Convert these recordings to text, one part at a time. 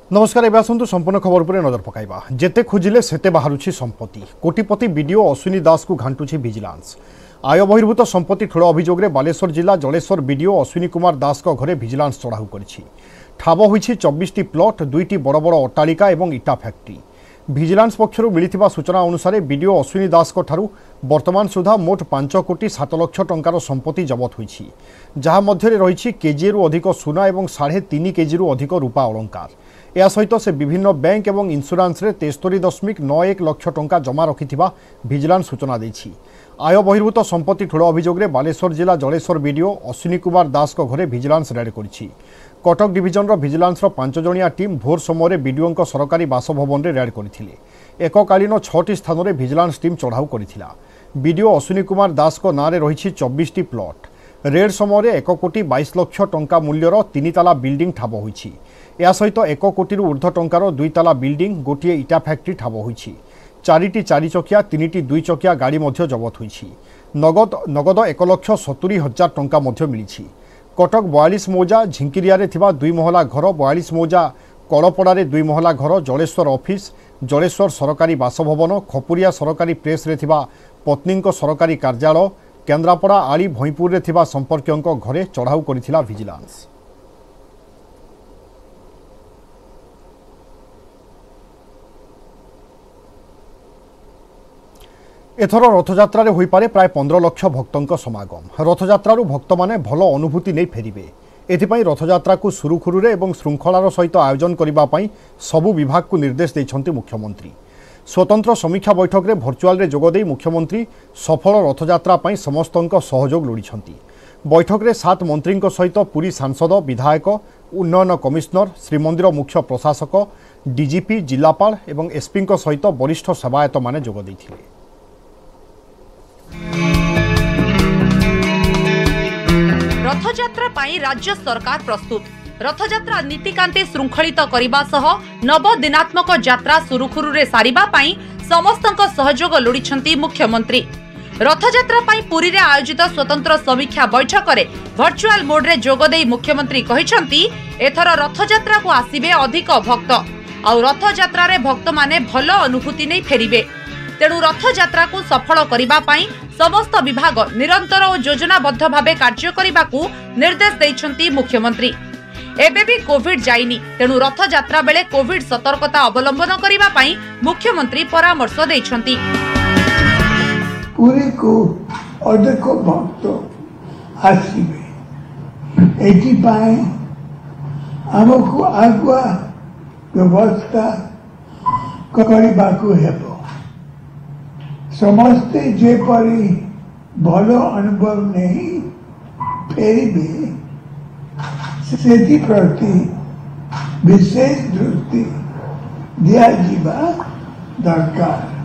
नमस्कार एवं आसतु संपूर्ण खबर पर नजर पकाइबा। जेते खोजिले सेते बाहरुछि संपत्ति। कोटिपति बीडीओ अश्विनी दास को घांटुछि विजिलेंस। आय बहिर्भूत संपत्ति ठूल अभियोग में बालेश्वर जिला जलेश्वर बीडीओ अश्विनी कुमार दास को घरे विजिलेंस चढ़ाऊ करिछि। ठाब होइछि 24टी प्लॉट, 2टी बड़ बड़ अट्टालिका एवं इटा फैक्ट्री। विजिलेंस पक्षरु मिलिथिबा सूचना अनुसार बीडीओ अश्विनी दास को ठारू वर्तमान सुधा मोट 5 कोटी 7 लाख टंकार संपत्ति जबत होइछि, जहा मध्यरे रहिछि केजीरु अधिक सुना एवं 3.5 केजीरु अधिक रूपा अलंकार। या सहित से विभिन्न बैंक एवं इंश्योरेंस रे 73.91 लाख टंका जमा रखिथिबा विजिलेंस सूचना देछि। आय बहिर्भूत संपत्ति ठूल अभियोग में बालेश्वर जिला जलेश्वर बीडीओ अश्विनी कुमार दास को घरे विजिलेंस रेड करिछि। कटक डिविजन विजिलेंस 5 जणिया टीम भोर समय बीडीओ सरकारी बासभवन में रेड करथिले। एककालीन 6टी स्थान में विजिलेंस टीम चढ़ाऊ करिथिला। बीडीओ अश्विनी कुमार दास को नारे रहिछि 24टी प्लॉट। रेड समय 1 कोटी 22 लाख टंका मूल्यर 3 ताला बिल्डिंग ठाब होइछि। या सहित 1 कोटी ऊर्ध्व टंकार 2 ताला बिल्डिंग, गोटे इटा फैक्ट्री ठाब होइछि। 4टी 4 चकिया, 3टी 2 चकिया गाड़ी मध्य जबत होइछि। नगद 1,70,000 टंका मध्य मिलिछि। कटक 42 मौजा झिंकिरिया रे थिबा 2 महला घर, 42 मौजा कलपड़ा 2 महला घर, जलेश्वर ऑफिस, जलेश्वर सरकारी बासभवन, खपुरिया सरकारी प्रेस रे थिबा पत्नी सरकारी कार्यालय, केन्द्रापड़ा आली भईपुर रे थिबा संपर्कियों घरे चढ़ाऊ करिथिला विजिलेंस। एथर रथयात्रा रे होई पारे प्राय 15 लाख भक्तों समागम। रथयात्रा भक्त माने भल अनुभूति नहीं फेरिबे। एथिपाई रथयात्रा को सुरुखुरुरे एवं श्रृंखलार सहित आयोजन करबा पई सबु विभाग को निर्देश दैछन्ति मुख्यमंत्री। स्वतंत्र समीक्षा बैठक रे भर्चुआल रे जोगदेई मुख्यमंत्री सफल रथयात्रा पई समस्तों सहयोग लोड़िछन्ति। बैठक रे 7 मंत्री सहित पुरी सांसद, विधायक, उन्नयन कमिश्नर, श्रीमंदिर मुख्य प्रशासक, डीजीपी, जिलापाल एवं एसपी सहित वरिष्ठ सेवायत माने जोग दैथिले। रथयात्रा पाई राज्य सरकार प्रस्तुत। रथयात्रा नीतिकांति श्रृंखलित करबा सह नव दिनात्मक यात्रा सुरुखुरुरे सारिबा पाई समस्तक सहयोग लोड़िछन्ति मुख्यमंत्री। रथयात्रा पाई पुरी रे आयोजित स्वतंत्र समीक्षा बैठक रे वर्चुअल मोड रे जोगदेई मुख्यमंत्री कहिछन्ति एथर रथयात्रा को आसीबे अधिक भक्त और रथयात्रा रे भक्त माने भल अनुभूति नै फेरिबे। तेणु रथयात्रा को सफल करबा पाई समस्त विभाग निरंतर और योजनाबद्ध भावे कार्य करने को निर्देश दैछन्ति मुख्यमंत्री। एबे भी कोविड जाइनी, तेणु रथयात्रा बेले कोविड सतर्कता अवलंबन करबा पाई मुख्यमंत्री परामर्श दैछन्ति। पूरी को अधिक भक्त आसीबे, एथि पाई हमको आगुआ व्यवस्था करबा को हेबो। समस्ते जेपरी भल अनुभव नहीं फेरिबे से प्रति विशेष दृष्टि दिया जीवा दरकार।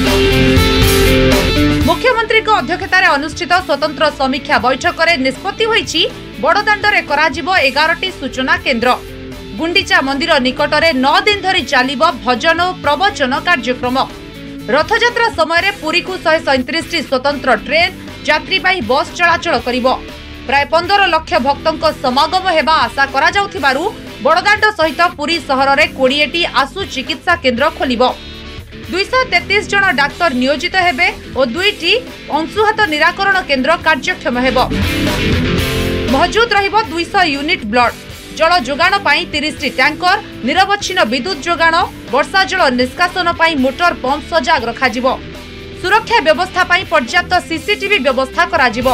मुख्यमंत्री को अध्यक्षतार अनुष्ठित स्वतंत्र समीक्षा बैठक में निष्पत्ति होईछि बड़दाण्डरे कराजिबो 11टी सूचना केन्द्र। गुंडीचा मंदिर निकटरे 9 दिन धरी चलिबो भजन और प्रवचन कार्यक्रम। रथयात्रा समय पुरी को 137टी स्वतंत्र ट्रेन, यात्रीवाही बस चलाचल करिबो। प्राय 15 लाख भक्तों समागम हेबा आशा करा जाउथिबारु बड़दाण्ड सहित पुरी सहर रे 20टी आशु चिकित्सा केन्द्र खोलिबो। 233 जन डाक्टर नियोजित हेबे और 2टी अंशुहात निराकरण केन्द्र कार्यक्षम हेबो। मौजूद रहिबो 200 यूनिट ब्लड, जल जोगाण पाई 30टी टैंकर, निरवच्छिन्न विद्युत जोगाण, वर्षा जल निष्कासन पाई मोटर पंप सजाग रखाजिबो। सुरक्षा व्यवस्था पाई पर्याप्त सीसीटीवी व्यवस्था कराजिबो।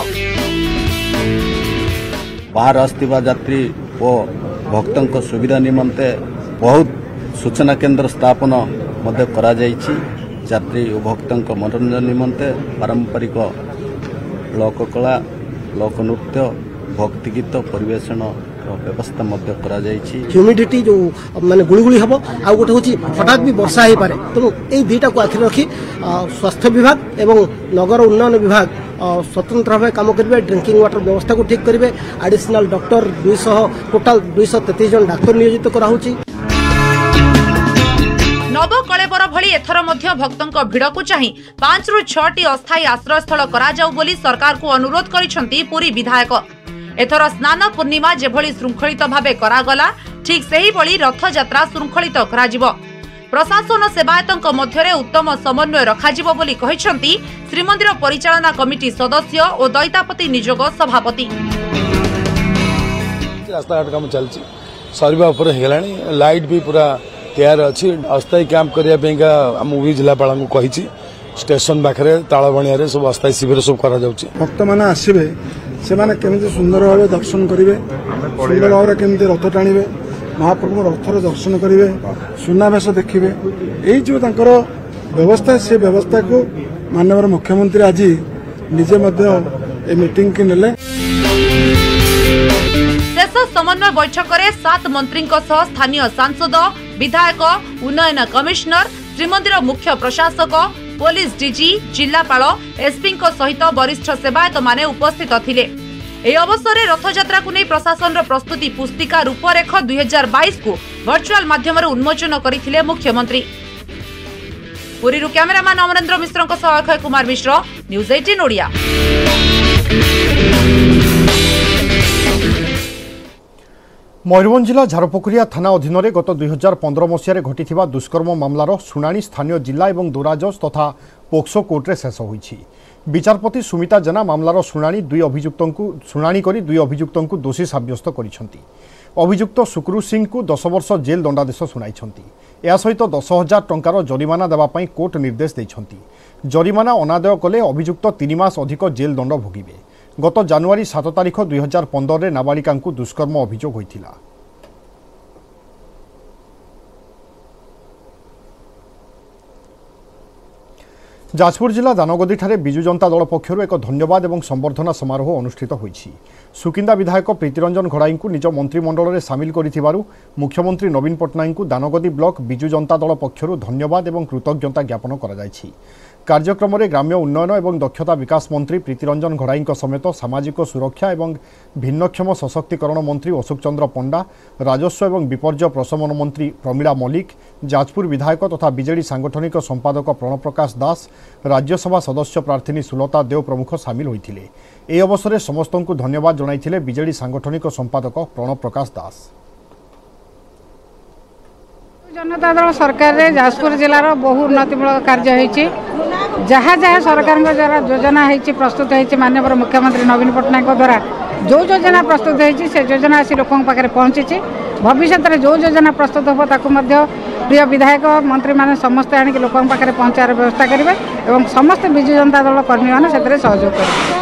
बाहर आस्तिबा यात्री और भक्तों सुविधा निमंते बहुत सूचना केन्द्र स्थापन मध्य करा जायछि। यात्री और भक्तों मनोरंजन निमंते पारंपरिक लोककला, लोकनृत्य, भक्ति गीत परिवेषण व्यवस्था मध्य करा जायछि। ह्यूमिडिटी जो माने गुळगुळी हबो आ गोटे होची हठात भी वर्षा हे पारे, तो ए दुईटा को आखिर रखी स्वास्थ्य विभाग एवं नगर उन्नयन विभाग स्वतंत्र भाव काम करेंगे। ड्रिंकिंग वाटर व्यवस्था को ठीक करेंगे। एडिशनल डॉक्टर 200 टोटाल 233 जन डाक्टर नियोजित कराउछि। नव कलेबर भली एथर मध्य भक्तों भिड़ को चाहि 5 ରୁ 6टी अस्थायी आश्रय स्थल करा जाउ बोली सरकार को अनुरोध करिसंती पुरी विधायक। एथर स्नान पूर्णिमा जेभली श्रृंखलित भावे करागला ठीक सेही भली रथयात्रा शृंखलित कराजिबो। प्रशासन सेवायतों मध्य उत्तम समन्वय रखाजिबो बोली कहिसेंती श्रीमंदिर परिचालना कमिटी सदस्य और दैतापति निजोग सभापति। रास्ताघाट काम चलती सरवा लाइट भी पूरा तैयार अच्छी अस्थायी कैंप करने आम जिलापाल को कही स्टेशन पाखे तालबणिया सब अस्थायी शिविर सब करा भक्त मैंने आसवे से केमी सुंदर भाव दर्शन करेंगे सुंदर भाव केमी रथ टाणवे महाप्रभु रथर दर्शन करेंगे सुनावेश देखिए यही जो व्यवस्था से व्यवस्था को माननीय मुख्यमंत्री आज निजे मीटिंग की नेले। शेष समन्वय बैठक में 7 मंत्री स्थानीय सांसद विधायक उन्नयन कमिश्नर श्रीमंदिर मुख्य प्रशासक पुलिस डीजी जिलापाल एसपी सहित वरिष्ठ सेवायत माने उपस्थित थिले। ए अवसर में रथयात्रा को नहीं प्रशासन प्रस्तुति पुस्तिका रूपरेख 2022 को वर्चुअल माध्यम उन्मोचन करथिले मुख्यमंत्री। Puri cameraman Amarendra Mishra Akshay Kumar Mishra news 18 Odia. मयूरभंज जिला झारपोखरिया थाना अधीन में गत 2015 मसीह घटी दुष्कर्म मामलार शुणाणी स्थानीय जिला और दौराजज तथा पोक्सो कोर्टे शेष होईछि। विचारपति सुमिता जेना मामलार शुणाणी करी दुई अभियुक्तों को दोषी साब्यस्त करिसेंती। अभियुक्त सुक्रू सिंह को 10 वर्ष जेल दंडादेश शुणाइछंती। या सहित 10,000 टंकार जरिमाना देवाई कोर्ट निर्देश देइछंती। जरिमाना अनादय कले अभियुक्त 3 मास अधिक जेल दंड भोगिबे। गत जानुआरी 7 तारिख 2015 रे नाबालिका को दुष्कर्म अभियोग होइथिला। जाजपुर जिला दानगदी ठारे बिजु जनता दल पक्षर एक धन्यवाद और संबर्धना समारोह अनुष्ठित होइछि। सुकिंदा विधायक प्रीतिरंजन घड़ाई को निज मंत्रिमंडल में सामिल करिथिबारु मुख्यमंत्री नवीन पट्टनायक को दानगदी ब्लॉक बिजु जनता दल पक्षर धन्यवाद और कृतज्ञता ज्ञापन करा जायछि। कार्यक्रम में ग्राम्य उन्नयन और दक्षता विकास मंत्री प्रीतिरंजन घड़ाई समेत सामाजिक सुरक्षा और भिन्नक्षम सशक्तिकरण मंत्री अशोक चंद्र पंडा, राजस्व और विपर्य प्रशमन मंत्री प्रमीला मल्लिक, जाजपुर विधायक तथा बीजेडी सांगठनिक संपादक प्रणव प्रकाश दास, राज्यसभा सदस्य प्रार्थी सुलता देव प्रमुख सामिल होते। ए अवसर में समस्त को धन्यवाद जणाइथिले बीजेडी सांगठनिक संपादक प्रणव प्रकाश दास। जनता दल सरकार रे जाजपुर जिलार बहु उन्नतिमूलक कार्य होइछि। जहाँ जहाँ सरकार द्वारा योजना होइछि प्रस्तुत होइछि माननीय मुख्यमंत्री नवीन पट्टनायक द्वारा जो योजना प्रस्तुत होइछि से योजना आसी लोकों पाखे पहुँची। भविष्य में जो योजना प्रस्तुत हो ताकू मध्य प्रिय विधायक मंत्री माने समस्ते आनिक लोकों पाखे पहुँचार व्यवस्था करेंगे और समस्त बिजु जनता दल कर्मी मैंने से सहयोग करेंगे।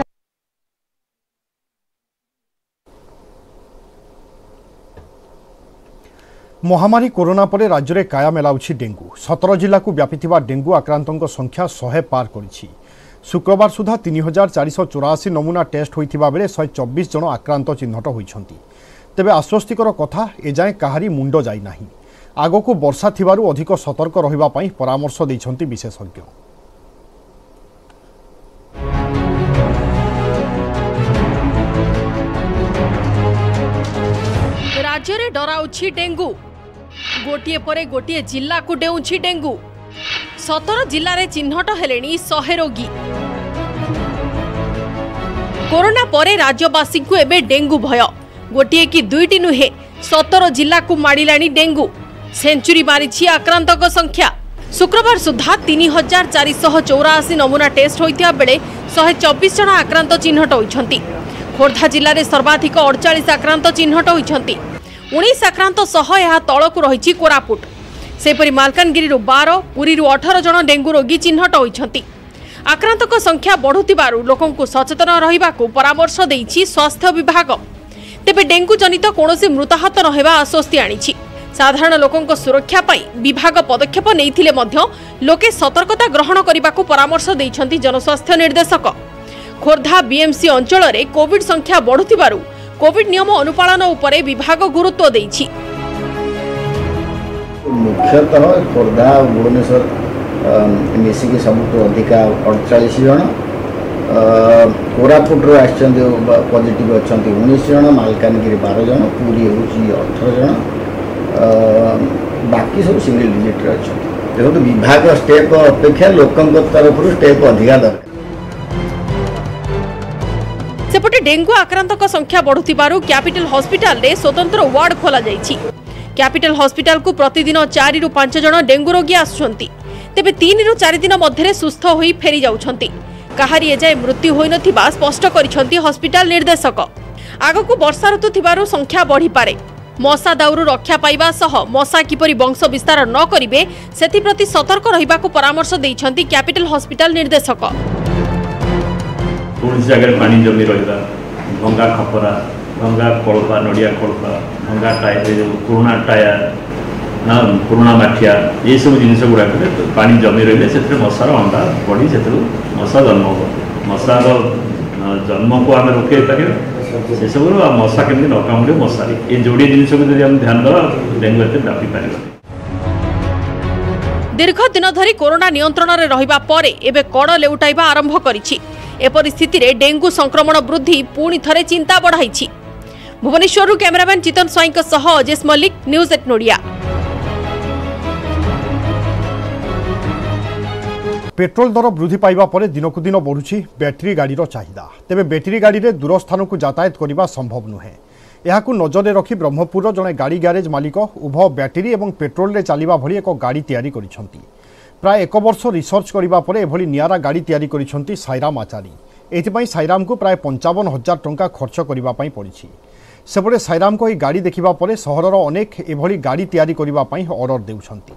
महामारी कोरोना पर राज्य में काया मेलाउछि डेंगू। 17 जिला को व्यापीथिबा डेंगू आक्रांतों संख्या 100 पार करिछि। शुक्रवार सुधा 3484 नमूना टेस्ट होइथिबा बेले 124 जन आक्रांत चिन्हट होइछंती। तेबे आश्वस्तिकर कथा एजाए काहारी मुंड जाई नाही। आगको वर्षा थिबारु अधिक सतर्क रहिबा पई परामर्श दैछंती विशेषज्ञ। राज्य में डराउछि डेंगू। गोटिए परे गोटिए जिला को डेउछि डेंगू। 17 जिले में चिन्हट हेलेनी 100 रोगी। कोरोना परे राज्यवासी को एबे डेंगू भय। गोटिए कि दुईटी नुहे 17 जिला को माड़िलानी डेंगू। सेंचुरी मारिछि आक्रांतक संख्या। शुक्रवार सुधा 3484 नमूना टेस्ट होइतिया बेले 124 जन आक्रांत चिन्हट होइछंती। खोर्धा जिले में सर्वाधिक 48 आक्रांत चिन्हट होइछंती। 19 आक्रांत सह यह तलकू रही कोरापुट। सेपरी मालकानगिरी 12, पुरी 18 जन डेंगू रोगी चिन्हट होइछंती। आक्रांतक संख्या बढ़ुतिबारु लोकों को सचेतन रहिबाकू परामर्श देइछि स्वास्थ्य विभाग। तेबे डेंगू जनित कोनोसी मृताहत नहेबा आश्वस्ति आनिछि। साधारण लोकों सुरक्षा पाई विभाग पदक्षेप नैथिले मध्य लोके सतर्कता ग्रहण करबाकू परामर्श देइछंती जनस्वास्थ्य निर्देशक। खोर्धा बीएमसी अंचल में कोविड संख्या बढ़ुतिबारु कोविड नियम अनुपालन उपरे विभाग गुरुत्व देइछि। मुख्यतः खोर्धा भुवनेश्वर मिसिकी सबुठु अधिका 48 जन, कोरापुट पॉजिटिव अच्छा 19 जन, मालकानगिरी 12 जन, पुरी हूँ 18 जन, बाकी सब सिंगल डिजिट अच्छा। देखो विभाग स्टेप अपेक्षा लोकों तरफ स्टेप अधिका दरकार। सेपटे डेंगू आक्रांतक संख्या बढ़ुथिबारु कैपिटल हॉस्पिटल रे स्वतंत्र वार्ड खोला जाइछि। कैपिटल हॉस्पिटल को प्रतिदिन 4 रु 5 जन डेंगू रोगी आसुछंती, तेबे 3 रु 4 दिन मध्यरे सुस्थ होई फेरी जाउछंती। काहारी एजाए मृत्यु होई नथिबा स्पष्ट करिसंती हॉस्पिटल निर्देशक। आगकू वर्षा ऋतु थिबारु संख्या बढ़ी पारे। मशा दाउरु रक्षा पाइबा सह मशा किपरि वंश विस्तार न करिवे सेति प्रति सतर्क रहिबाकू परामर्श दैछंती कैपिटल हॉस्पिटल निर्देशक। कौन जगह पानी जमी रहा, भंगा खपरा, भंगा कलपा, नड़िया कलपा, भंगा टायर, जो पुराना टायर ना पुराना माठिया, ये सब जिन गुड़ाक पानी जमी रही से मशार अंडा बढ़ी से मशा जन्म हो। मशार जन्म को आम रोक पार से सब मशा केमी न कामुड़े मशारी ये जोड़े जिन को ध्यान देवा डेंगू एत व्यापी पार। दीर्घ दिन धरी कोरोना नियंत्रण में रहिबा परे एबे कड़ लेउटाइबा आरंभ करिछि। एपरि स्थिति रे डेंगू संक्रमण वृद्धि पुणी थरे चिंता बढ़ाइछि। भुवनेश्वर कैमरामैन चितन स्वाई सह अजेश मल्लिक, न्यूज 8 नोडिया। पेट्रोल दर वृद्धि पाइबा परे दिनकु दिन बढ़ुछि बैटरी गाड़ीर चाहिदा। तेबे बैटरी गाड़ी रे दूर स्थान को यातायात करने संभव नुहे। यहाकू नजर रखी ब्रह्मपुर जड़े गाड़ी ग्यारेज मालिक उभय बैटरी और पेट्रोल रे चलिबा भली एक गाड़ी तैयारी करिसंती। प्राय 1 वर्ष रिसर्च करिबा परे एभली नियारा गाड़ी तैयारी करिसंती साईराम आचारी। एथिपाई साईराम को प्राय 55,000 टंका खर्च करिबा पई पड़िछि। सेपटे साईराम को गाड़ी देखिबा परे सहरर अनेक एभली गाड़ी तैयारी करिबा पई ऑर्डर देउछंती।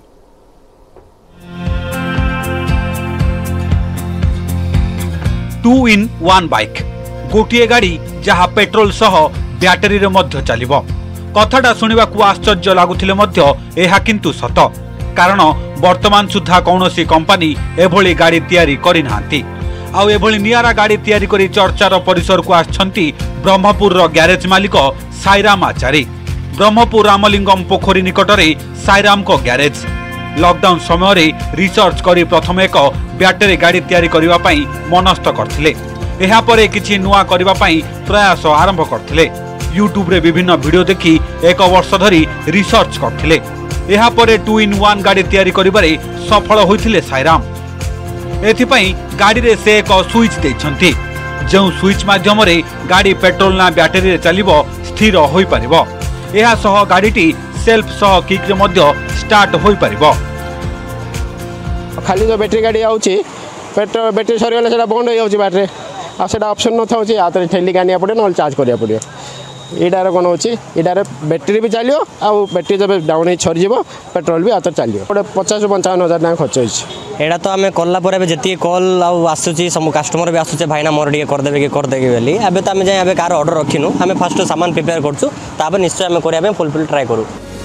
2-in-1 बाइक गोटे गाड़ी जहाँ पेट्रोल सह बैटरी रे मध्य चलिबो। कथाटा सुनिबाकू आश्चर्य लागुथिले मध्य एहा किंतु सत, कारण वर्तमान सुधा कौनसी कंपनी एभली गाड़ी तैयारी करि नांती। आउ एभली नियारा गाड़ी तैयारी करी चर्चार परिसर को आछंती ब्रह्मपुर रो ग्यारेज मालिक साईराम आचारी। ब्रह्मपुर रामलिंगम पोखरी निकटरे साईराम को ग्यारेज। लॉकडाउन समय रे रिसर्च करी प्रथम एक बैटरी गाड़ी तैयारी करिबा पई मनस्थ करथिले। एहा परे किछि नुआ करिबा पई प्रयास आरंभ करथिले। यूट्यूब रे विभिन्न वीडियो देखि 1 वर्ष धरी रिसर्च करथिले। एहा परे 2-in-1 गाड़ी तैयारी करिबारे सफल होइथिले साईराम। एथिपई गाड़ी रे से एक स्विच दैछंती, जो स्विच माध्यम रे गाड़ी पेट्रोल ना बैटरी रे चलिबो स्थिर होई परिबो। एहा सह गाड़ीटी सेल्फ सह किक रे मध्य स्टार्ट होई परिबो। खाली जो बैटरी गाड़ी आउची पेट्रोल बैटरी सरीगले सेटा बंद हो जाउची बैटरी आ सेटा ऑप्शन न थाउची आतरे ठेली गानिया पड़े न चार्ज करिया पड़ियो। एडार कोन होची एडार बैटरी भी चलियो आ बैटरी जब डाउन ही छरी जीवो पेट्रोल भी आतर चलियो। 50-55,000 ना खर्च होईची। एडा तो आमे करला परे जति कॉल आ आसुची सम कस्टमर भी आसुचे भाईना मोर डी कर देबे बेली एबे तो आमे जाय एबे कार ऑर्डर रखिनु। आमे फर्स्ट सामान प्रिपेयर करछु ताबे निश्चय आमे करिया बे फुलफिल ट्राई करू।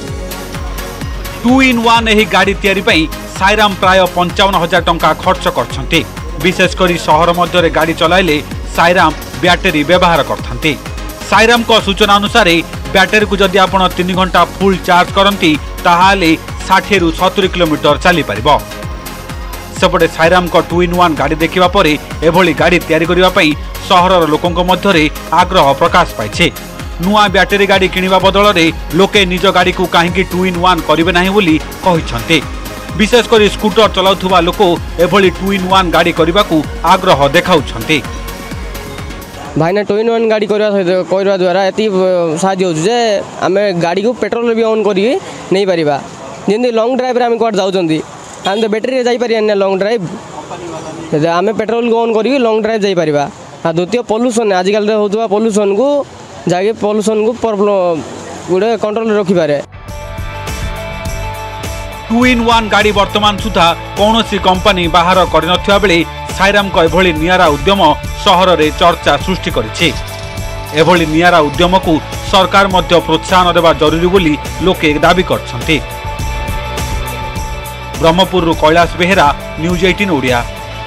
2-in-1 एही गाड़ी तैयारी पई साईराम प्राय 55,000 टंका खर्च करछंती। विशेषकर सहर मध्य गाड़ी चलाइले साईराम बैटरी व्यवहार करथंती। साईराम को सूचना अनुसार बैटरी को जदि आपण 3 घंटा फुल चार्ज करंती ताहाले 60 रु 70 किलोमीटर चली परिबो। सेपटे साईराम को 2-in-1 गाड़ी देखिबा परे एभली गाड़ी तैयारी करिबा पई सहरर लोकंक मध्यरे आग्रह प्रकाश पाइछे। नुआ बैटरी गाड़ी किनिबा बदल रे लोके निज गाड़ी को काहेकि 2-in-1 करिवे नाही बोली कहिसंते। विशेषकर स्कूटर चलाउथुबा लोक एभली 2-in-1 गाड़ी करिबाकू आग्रह देखाउछंते। भाईना 2-in-1 गाड़ी करवा द्वारा एति साहाय्य होछु जे आमे गाड़ी को पेट्रोल भी ऑन करी नहीं परिबा। जेंदी लॉन्ग ड्राइव रे आमे कोड जाउचंदी हम तो बैटरी रे जाई परिया लॉन्ग ड्राइव आमे पेट्रोल को ऑन करी लॉन्ग ड्राइव जाई परिबा। आ द्वितीय पोल्यूशन आजिकल होतुबा पोल्यूशन को जाके पोल्यूशन को प्रॉब्लम गुडे कंट्रोल रखि पारे। 2-in-1 गाड़ी वर्तमान सुधा कौनसी कंपनी बाहर करनथिया बेले साईराम को एभली नियारा उद्यम सहर रे चर्चा सृष्टि करिछि। एभली नियारा उद्यम को सरकार मध्य प्रोत्साहन देवा जरूरी बोली लोके दाबी करछंती। ब्रह्मपुर कैलाश बेहेरा, न्यूज 18 ओडिया।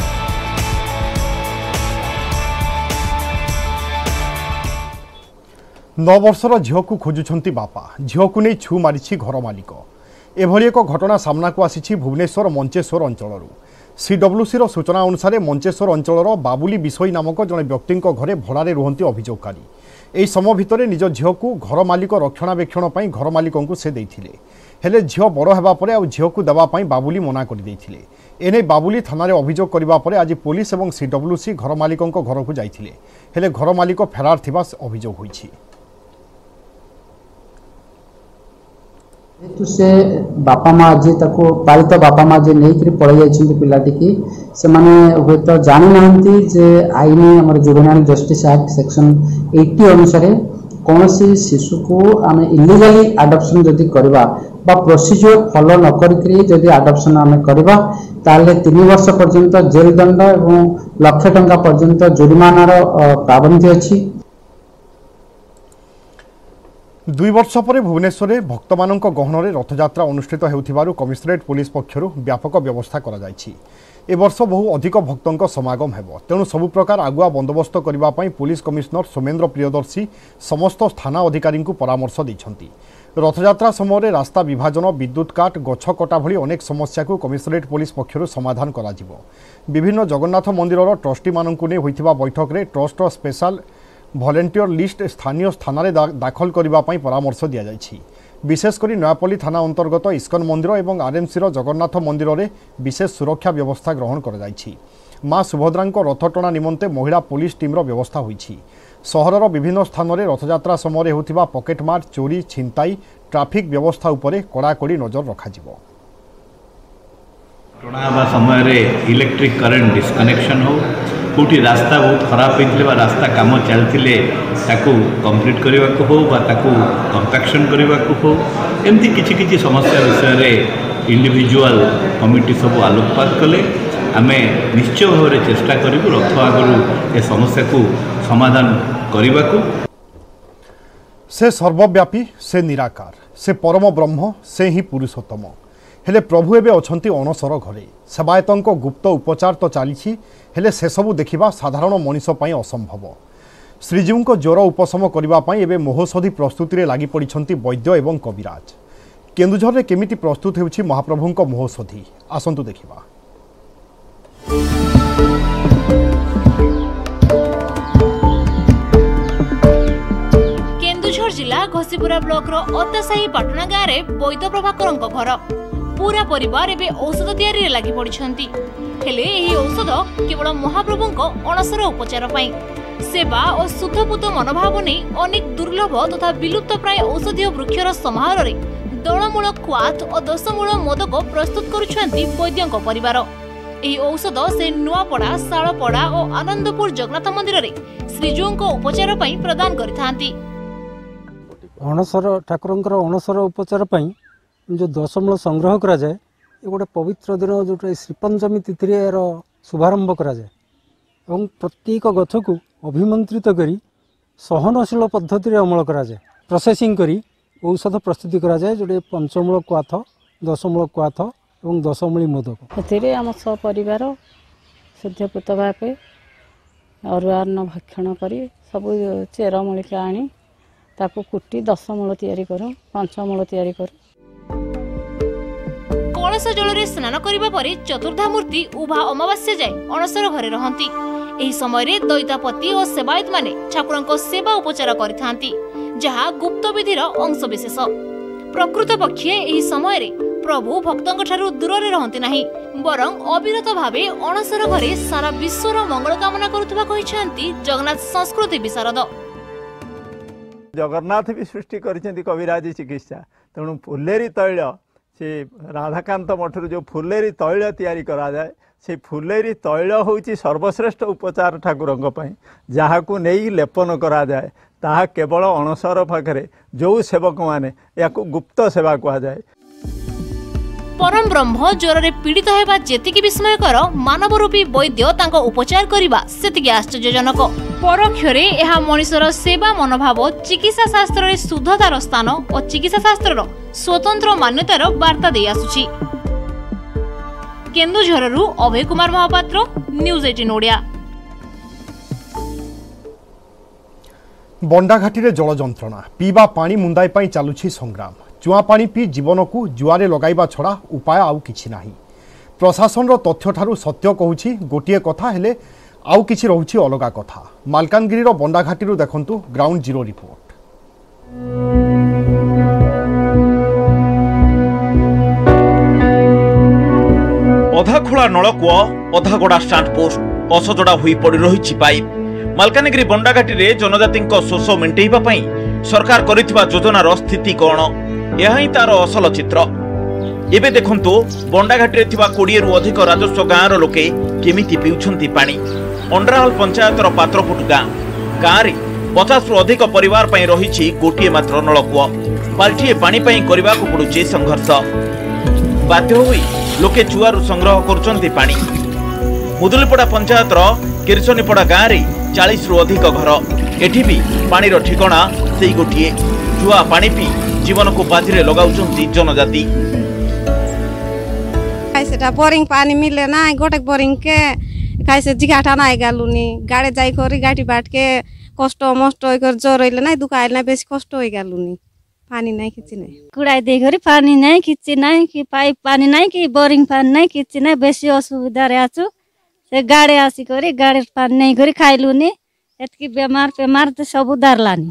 नौ वर्षर झील को खोजुछंती बापा। झील को नहीं छु मारिछि घर मालिक। एभली एक घटना सामना को आसी भुवनेश्वर मंचेश्वर अंचल। सीडब्ल्यूसी सूचना अनुसार मंचेश्वर अंचल बाबुली बिसोई नामक जड़े व्यक्ति घरे भड़े रुहति अभियोगकारी यही समय भितर निज झील को घर मालिक रक्षणाबेक्षण घर मालिक से देते हेले झील बड़ होगापर आ झील को देवाई बाबुली मना करते एने बाबुली थाना अभियोग करने आज पुलिस और सीडब्ल्यूसी घर मालिक घर को जाइए हेले घर मालिक फेरार थिबा अभियोग होइछि। जेतु से बापा माँ जे ताको पालित बापा माँ जे नहीं पड़े जाइछन्ति पिलाटी की से माने हुए तो जानि नाहंती जे आईन हमर जुवेनाइल जस्टिस एक्ट सेक्शन 80 अनुसार कौनसी शिशु को आम इलीगली अडॉप्शन जदि करबा बा प्रोसीजर फॉलो न करी जदि अडॉप्शन आम करबा ताले 3 वर्ष पर्यंत जेल दंड एवं लाख टंका पर्यंत जुर्मानार प्रावधान अछि। 2 वर्ष पर भुवनेश्वर में भक्त मान गहन रथयात्रा अनुष्ठित होउथिबारु कमिशनरेट पुलिस पक्षरु व्यापक व्यवस्था करा जायछि। ए वर्ष बहु अधिक भक्तों समागम हेबो तेणु सबु प्रकार आगुआ बंदोबस्त करबा पई पुलिस कमिशनर सोमेन्द्र प्रियदर्शी समस्त थाना अधिकारी को परामर्श दैछन्ति। रथयात्रा समय रास्ता विभाजन विद्युत काट गछ कटा भली अनेक समस्या को कमिशनरेट पुलिस पक्षरु समाधान करा जिवो। विभिन्न जगन्नाथ मंदिरर ट्रस्टी मानकु ने होइथिबा बैठक रे ट्रस्ट स्पेशल भलेंटियर लिस्ट स्थानीय स्थान में दाखल करने परामर्श दि जाइछि। विशेषकर नयापल्ली थाना अंतर्गत इस्कन मंदिर और आरएमसी जगन्नाथ मंदिर में विशेष सुरक्षा व्यवस्था ग्रहण कर मां सुभद्रा रथ टणा निमंते महिला पुलिस टीम व्यवस्था होइछि। सहरर विभिन्न स्थान में रथयात्रा समय होतिबा पॉकेटमार चोरी छिंताई ट्राफिक व्यवस्था उपरे कड़ाकड़ी नजर रखाजिवो। टणा समय इलेक्ट्रिक करंट डिस्कनेक्शन हो कौटी रास्ता बहुत खराब होता रास्ता कम चलते कंप्लीट करने को हो कंपैक्शन करने को हो एमती किसी समस्या विषय इंडिविजुअल कमिटी सब आलोकपात कले आम निश्चय भाव में चेष्टा करूँ रथ आगु ए समस्या को समाधान करने को। से सर्वव्यापी से निराकार से परम ब्रह्म से ही पुरुषोत्तम हेले प्रभु एवं अछंती अणसर घरे सेवायतों गुप्त उपचार तो चली हेले से सबू देखा साधारण मनीष असंभव। श्रीजीव को ज्वर उपशम करने एवं महोषधि प्रस्तुति लगी पड़ती वैद्य एवं कविराज। केन्दुझर में केमिति प्रस्तुत होउछि महाप्रभु महोषधि आसंतु देखिबा। केन्दुझर जिला घसीपुरा ब्लॉक अतासाही पाटना गाँव में वैद्य प्रभाकर घर पूरा परिवार एवं औषध तैयारी लगी पड़ती हेले एही औषध केवल महाप्रभु अणसर उपचार पाई सेवा और शुद्धपुत मनोभाव नहीं अनेक दुर्लभ तथा विलुप्त प्राय औषधीय वृक्षर समारोह रे दलमूल क्वाथ और दशमूल मोदक प्रस्तुत करुछंती वैद्यों परिवार। एही औषध से नुआपड़ा शालपड़ा और आनंदपुर जगन्नाथ मंदिर रे श्रीजीवों उपचार पाई प्रदान करिथांती। अणसर ठाकुरंकर अणसर उपचार पाई जो दशमूल संग्रह करा जाए ये गोटे पवित्र दिन जो श्रीपंचमी तिथि यार शुभारंभ करा जाए एवं प्रत्येक गछ को अभिमंत्रित करी सहनशील पद्धति अमल करा जाए प्रोसेसिंग करी औषध प्रस्तुति करा जाए जोटे पंचमूल क्वाथ दशमूल क्वाथ एवं दशमूली मोदक आम सपरिवार शुद्धपुत भावे अरुआन्न भक्षण करी सब चेरमूलिका आनी ताकू कुटी दशमूल तैयारी करूँ पंचमूल तैयारी करूँ। कलश जल स्नान करने पर चतुर्धामूर्ति उभा अमावास्या जाए अणसर घरे रहंती। एही समय दैतापति और सेवायत माने ठाकुरंको सेवा उपचार करिथांती जहा गुप्त विधिर अंश विशेष। प्रकृत पक्षे एही समय प्रभु भक्तों ठारू दूर रे रहंती नाही बरं अविरत भावे अणसर घरे सारा विश्वर मंगल कामना करुथबा कहिसेंती जगन्नाथ संस्कृति विशारद। जगन्नाथ भी सृष्टि करिसेंती कविराजी चिकित्सा तेणु फुलेरी तैल से राधाकांत मठर जो फुलेरी तैल तैयारी करा जाए से फुलेरी तैल होची सर्वश्रेष्ठ उपचार ठाकुरंक पई जहाकू नहीं लेपन करा जाए ताहा केवल अणसर पाखरे जो सेवक माने याकू गुप्त सेवा कहा जाए। परम ब्रह्म ज्वर रे पीड़ित हेबा जेतिकी विस्मयकर मानव रूपी वैद्य तांको उपचार करिबा सेतिकी आश्चर्यजनक। परोक्षरे एहा मनुष्यर सेवा मनोभाव चिकित्सा शास्त्र रे शुद्धतार स्थान और चिकित्सा शास्त्र स्वतंत्र मान्यतार वार्ता दे आसुछि। केन्दुझररू अभय कुमार महापात्र न्यूज 18 ओडिया। बंडाघाटी रे जल जंत्रणा पीवा पानी मुंदाई पाई चालुछि संग्राम। चुआ पानी पी जीवन को जुआरे लगाइबा छड़ा उपाय आउ किछि नाही। प्रशासन तथ्य ठारू सत्य कहूछि गोटे कथा हेले आउ किछि रहुछि अलगा कथा। मालकानगिरी बंडाघाटी देखंतु ग्राउंड जीरो रिपोर्ट। अधा खोला नलकूଅ अधा गड़ा स्टांड पोस्ट असजड़ा हुई पड़ी रही पाइप। मालकानगिरी बंडाघाटी रे जनजाति शोष मेंटेइबा पई सरकार करिथिबा योजनार स्थिति कोन यह ही तार असल चित्र। एबे देखंतु बंडाघाटी रे थिबा 20 रु अधिक राजस्व गाँर लोके केमिति पिउछंती पानी। अंड्राहाल पंचायतर पात्रपुट गाँ रे 50 रु अधिक परिवार पई रहिछि गोटिए मात्र नलकूଅ। पाल्टिए पानी पई करबाकू पडुछि संघर्ष। बाध्य होई लोके चुआरु संग्रह करुछंती पानी। मुदुलीपड़ा पंचायतर किरसनीपड़ा गाँ रे 40 रु अधिक घर। एठी भी पानीर ठिकाना सेई गोटिए। चुआ पानी पी जीवन को बाजिरे लगाउछंती जनजाति। कैसे बोरिंग पानी मिले ना गोटे बोरिंग के कैसे जिगाटा ना गालुनी गाड़े जाई करी गाटी बाट के कष्ट मस्ट होकर जोर होइले ना दुखाइले ना बेसी कष्ट होई गालुनी पानी नहीं किछि नहीं कुड़ाई दे करी पानी नहीं किछि नहीं कि पाइप पानी नहीं कि बोरिंग पानी नहीं किछि नहीं बेसी असुविधा रे आछु से गाड़े आसी करी गाड़े पानी नहीं करी खाइलुनी एतकी बेमार बेमार तो सब दारलानी।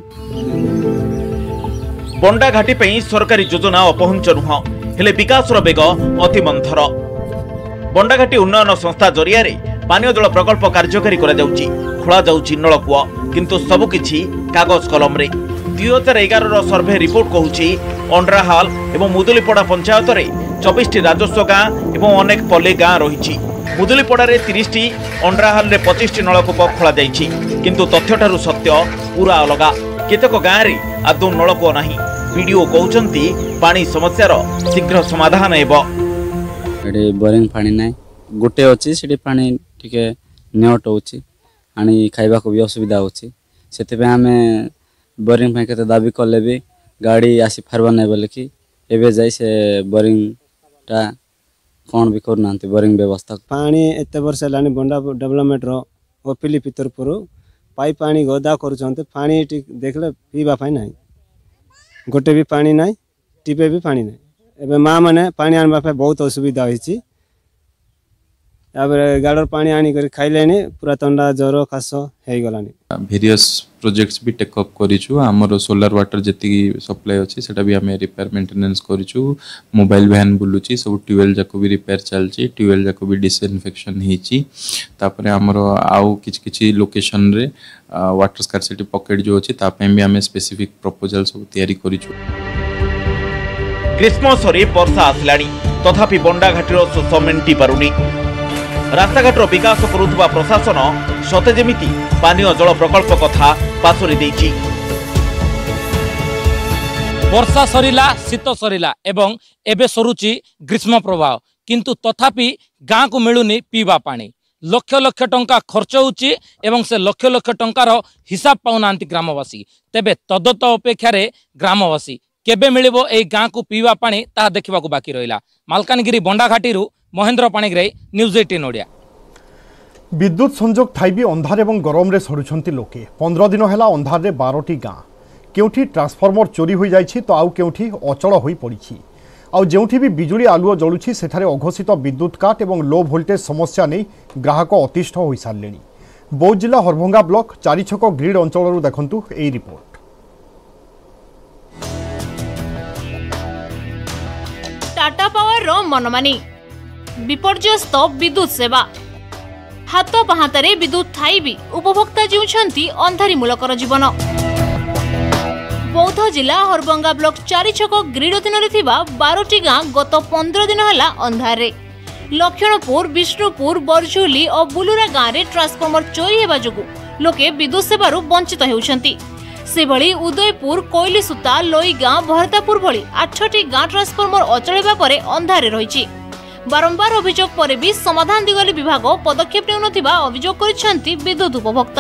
बंडाघाटी पई सरकारी योजना अपहुंच नुह हेले विकासर बेग अति मंथर। बंडाघाटी उन्नयन संस्था जरिया रे पानीय जल प्रकल्प कार्यकारी करा जाउची खोला जाउची नलकूଅ किंतु सब किछि कागज कलम रे। 2011 रो सर्वे रिपोर्ट कहूची अंड्राहाल एवं मुदुलीपड़ा पंचायत रे 24 टी राजस्व गाँ एवं अनेक पल्ले गाँ रही। मुदुलीपड़ा रे 30 टी अंड्राहाल रे 25 टी नलकूप खोला जाइछि किंतु तथ्य ठारू सत्य पूरा अलगा। केतक गाँ रे आदौ नलकूଅ नाही। वीडियो कहउचंती पानी समस्यार शीघ्र समाधान हेबो। एडे बोरिंग पानी नाही गोटे अछि सेठी पानी टिके नेट होछि आनी खाइबा को भी असुविधा होछि सेते पे हमें बोरिंग पे केते दाबी करले भी गाड़ी आसी फारबा नै बोले कि एबे जाई से बोरिंग टा कोन भी करनांती बोरिंग व्यवस्था पानी एते वर्ष लानी बंडा डेवलपमेंट रो ओपिली पितरपुर पाइप पानी गदा करूछंते पानी देखले पीबा पाई नाही गोटे भी पानी नाही टीपे भी पानी नाही एबे माँ माने पानी आनबा पे बहुत असुविधा होईची। गाड़र पानी आनी कर खाइलेनी पूरा थंडा ज्वर खास हे गलानी। वेरियस प्रोजेक्ट्स भी टेकअप करिछु। हमर सोलर वाटर जति सप्लाई अछि सेटा भी हमें रिपेयर मेंटेनेंस करिछु। मोबाइल वैन बुलुची सब ट्यूबवेल जाको भी रिपेयर चलची ट्यूबवेल जाको भी डिसइनफेक्शन हिची। तापरे हमर आउ किछि लोकेशन रे वाटर स्कार्सिटी पॉकेट जो अछि तापे भी हमें स्पेसिफिक प्रपोजल सब तयारी करिछु। ग्रीष्म सरी वर्षा आसलानी तथापि बंडाघाटीर शोष मेंटी पारुनी। रास्ताघाटर विकास करुवा प्रशासन सते जेमिति पानीय जल प्रकल्प कथा पासोरी देइछि। वर्षा सरिला शीत सरिला एवं एबे सरुची ग्रीष्म प्रवाह किंतु तथापि गाँ को मिलुनी पीवा पानी। लक्ष लक्ष टंका खर्च होउची एवं से लक्ष लक्ष टंकार हिसाब पाउनांती ग्रामवासी। तेबे तदत अपेक्षा रे ग्रामवासी केबे मिलिबो एई गाँ को पीवा पानी ता देखिबा को बाकी रहिला। मालकानगिरी बंडाघाटीरू महेंद्र पाणिग्राही न्यूज 18 ओडिया। विद्युत संजोग थाई भी अंधार एवं गरम रे सरुछंती लोके। 15 दिन हेला अंधार रे 12टी गाँ केउठी ट्रांसफार्मर चोरी होई जाइछि तो आउ केउठी अचल होई पड़िछि। आउ जेउठी भी बिजुली आलुओ जळुछि सेठारे अघोषित विद्युत काट एवं लो वोल्टेज समस्या नै ग्राहक अतिष्ठ होई सारलेनी। बौद्ध जिला हरभंगा ब्लॉक चारिछक ग्रिड अंचलरू देखंतु एई रिपोर्ट। टाटा पावर रो मनमानी विपर्यस्त विद्युत सेवा हाथ पाहातारे विद्युत थाई भी उपभोक्ता जीउछंती अंधारी मूलकर जीवन। बौद्ध जिला हरभंगा ब्लॉक चारिछक ग्रिड अधीन रे थिबा 12टी गाँ गत 15 दिन हला अंधार रे। लक्ष्मणपुर विष्णुपुर बरझुली और बुलुरा गाँ रे ट्रांसफार्मर चोरी हेबा जोगु लोके विद्युत सेवारू वंचित हेउछंती। सेभली उदयपुर कोइलीसुता लोईगाँ भरतापुर भली 8टी गाँ ट्रांसफार्मर अचल हेबा परे अंधार रे रहिछि। बारंबार अभियोग पर भी समाधान दिगली विभाग पदक्षेप नेउनथिबा अभियोग करिसेंती विद्युत उपभोक्ता।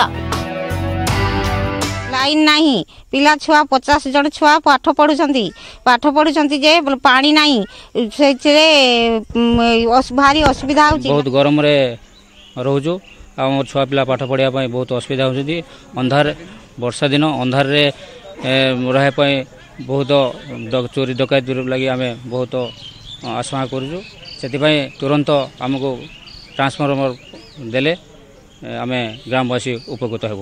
लाइन नहीं पिला छुआ 50 जन छुआ पाठ पढ़ुछंती जे पानी नहीं से भारी असुविधा होछि। बहुत गरम रे रहउजो हमर छुआ पिला पाठ पढ़िया पय बहुत असुविधा होछि। अंधार वर्षा दिन अंधार रे रहे पय बहुत चोरी डकैती लगी आमे बहुत आशंका करूँ से तुरंत आमको ट्रांसफॉर्मर देले आम ग्रामवासी उपकृत हेबु।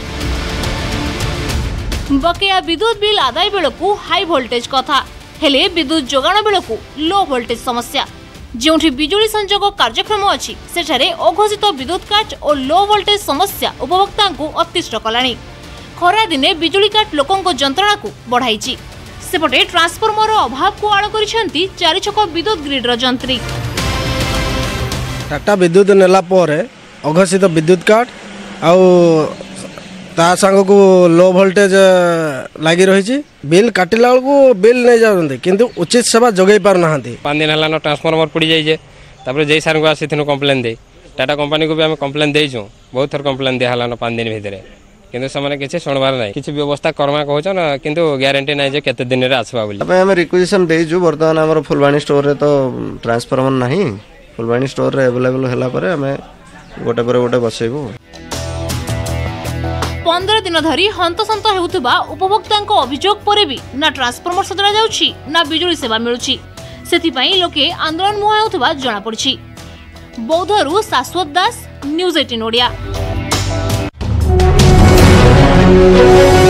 बकेया विद्युत बिल आदाय बेलू हाई वोल्टेज कथा हेले विद्युत जोगाण बेलू लो वोल्टेज समस्या जोठी बिजुली संजोग कार्यक्रम अच्छी सेठारे अघोषित विद्युत काट और लो वोल्टेज समस्या उपभोक्ता को अतिष्ट कलानी। खरा दिने बिजुली काट लोकों जंत्रणा को बढ़ाई सेपटे ट्रांसफॉर्मर अभाव को आड़ कर 4 छक विद्युत ग्रिड्र जंत्री। टाटा विद्युत नेला अघोषित विद्युत काट ता सांग को लो वोल्टेज लगी रही बिल काटिला बेलू बिल नहीं जाते किंतु उचित सेवा जोगे पार ना 5 दिन है ट्रांसफॉर्मर पड़ जाइए जय सार को आसी कम्प्लेन दे टाटा कंपनी को भी आम कम्प्लेन देचु बहुत थर कम्प्लेन दिहला 5 दिन भितर किंतु से किसी शुणवार ना किसी व्यवस्था करमा कहन किंतु ग्यारंटी ना केते दिन रे आसबा बोली आम रिक्वेशन देचु बर्तमान आम फुलवाणी स्टोर रे तो ट्रांसफॉर्मर नहीं फुलवाणी स्टोर रे अवेलेबल होला परे आम गोटे पर गोटे बसैबु। 15 दिन धरी हंतसंत हेउथबा उपभोक्तांको अभियोग परे भी ना ट्रांसफॉर्मर सजड़ा जाउछि ना बिजुली सेवा मिलुछि सेति पई लोके आंदोलन मुहा हेउथबा जणा पड़छि। बौद्धरू शाश्वत दास न्यूज 18 ओडिया।